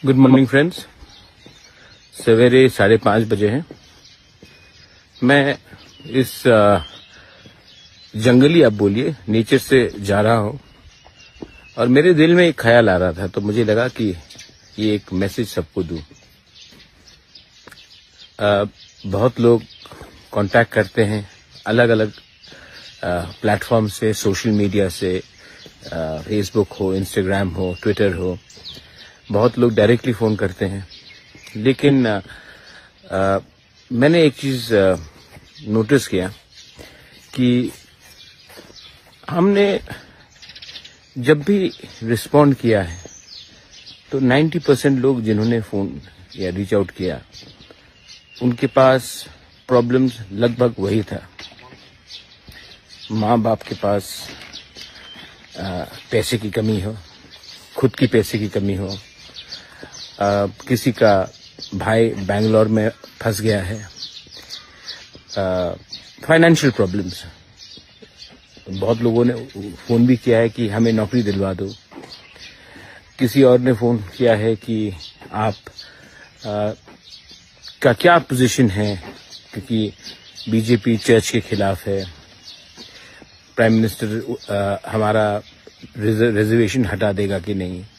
Good morning friends. सवेरे 5:30 बजे हैं। मैं इस जंगली, आप बोलिए, नेचर से जा रहा हूं और मेरे दिल में एक ख्याल आ रहा था, तो मुझे लगा कि ये एक मैसेज सबको दूं। बहुत लोग कांटेक्ट करते हैं अलग अलग प्लेटफॉर्म से, सोशल मीडिया से, फेसबुक हो, इंस्टाग्राम हो, ट्विटर हो। बहुत लोग डायरेक्टली फोन करते हैं, लेकिन मैंने एक चीज नोटिस किया कि हमने जब भी रिस्पॉन्ड किया है तो 90% लोग जिन्होंने फोन या रीच आउट किया, उनके पास प्रॉब्लम्स लगभग वही था। माँ बाप के पास पैसे की कमी हो, खुद की पैसे की कमी हो, किसी का भाई बैंगलोर में फंस गया है, फाइनेंशियल प्रॉब्लम्स। बहुत लोगों ने फोन भी किया है कि हमें नौकरी दिलवा दो। किसी और ने फोन किया है कि आप का क्या पोजीशन है, क्योंकि बीजेपी चर्च के खिलाफ है, प्राइम मिनिस्टर हमारा रिजर्वेशन हटा देगा कि नहीं।